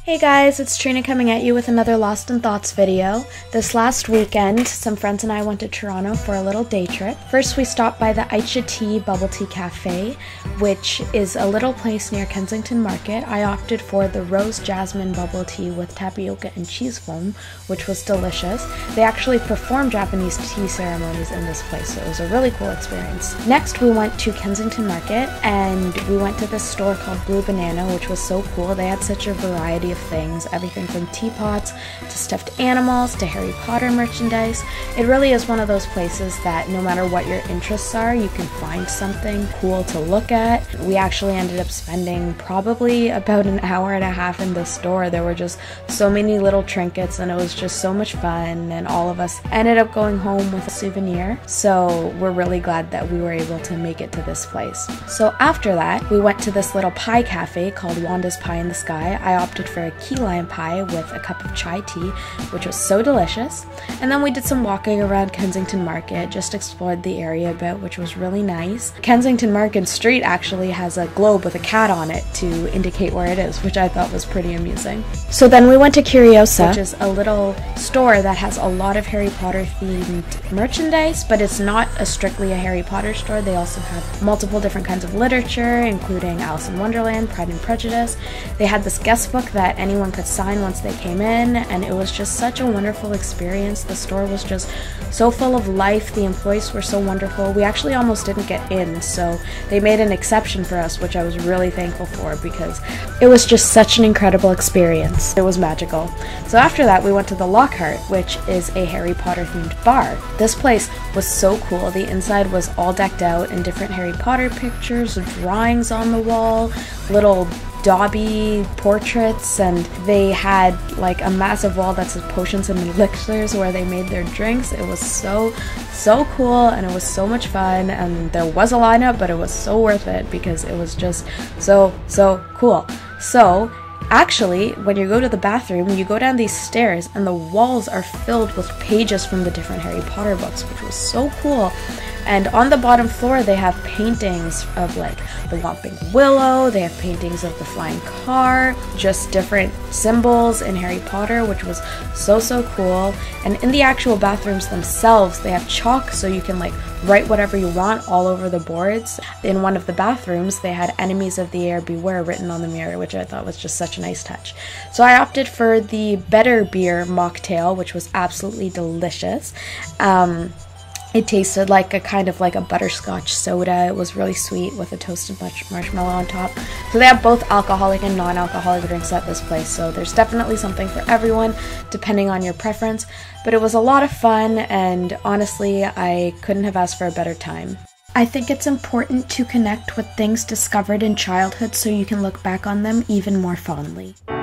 Hey guys, it's Trina coming at you with another Lost in Thoughts video. This last weekend, some friends and I went to Toronto for a little day trip. First, we stopped by the Aicha Tea Bubble Tea Cafe, which is a little place near Kensington Market. I opted for the Rose Jasmine Bubble Tea with tapioca and cheese foam, which was delicious. They actually perform Japanese tea ceremonies in this place, so it was a really cool experience. Next, we went to Kensington Market, and we went to this store called Blue Banana, which was so cool. They had such a variety of things, everything from teapots to stuffed animals to Harry Potter merchandise. It really is one of those places that no matter what your interests are, you can find something cool to look at. We actually ended up spending probably about an hour and a half in the store. There were just so many little trinkets and it was just so much fun, and all of us ended up going home with a souvenir. So we're really glad that we were able to make it to this place. So after that, we went to this little pie cafe called Wanda's Pie in the Sky. I opted for a key lime pie with a cup of chai tea, which was so delicious. And then we did some walking around Kensington Market, just explored the area a bit, which was really nice. Kensington Market Street actually has a globe with a cat on it to indicate where it is, which I thought was pretty amusing. So then we went to Curiosa, which is a little store that has a lot of Harry Potter themed merchandise, but it's not strictly a Harry Potter store. They also have multiple different kinds of literature, including Alice in Wonderland, Pride and Prejudice. They had this guest book that anyone could sign once they came in, and it was just such a wonderful experience. The store was just so full of life. The employees were so wonderful. We actually almost didn't get in, so they made an exception for us, which I was really thankful for because it was just such an incredible experience. It was magical. So after that, we went to the Lockhart, which is a Harry Potter themed bar. This place was so cool. The inside was all decked out in different Harry Potter pictures, drawings on the wall, little Dobby portraits, and they had like a massive wall that said potions and elixirs where they made their drinks. It was so cool, and it was so much fun, and there was a lineup, but it was so worth it because it was just so cool. So actually, when you go to the bathroom, you go down these stairs and the walls are filled with pages from the different Harry Potter books, which was so cool. And on the bottom floor, they have paintings of like the Whomping Willow, they have paintings of the flying car, just different symbols in Harry Potter, which was so cool. And in the actual bathrooms themselves, they have chalk so you can like write whatever you want all over the boards. In one of the bathrooms, they had Enemies of the Air Beware written on the mirror, which I thought was just such a nice touch. So I opted for the Better Beer mocktail, which was absolutely delicious. It tasted like a kind of like a butterscotch soda. It was really sweet with a toasted marshmallow on top. So they have both alcoholic and non-alcoholic drinks at this place, so there's definitely something for everyone depending on your preference. But it was a lot of fun, and honestly, I couldn't have asked for a better time. I think it's important to connect with things discovered in childhood so you can look back on them even more fondly.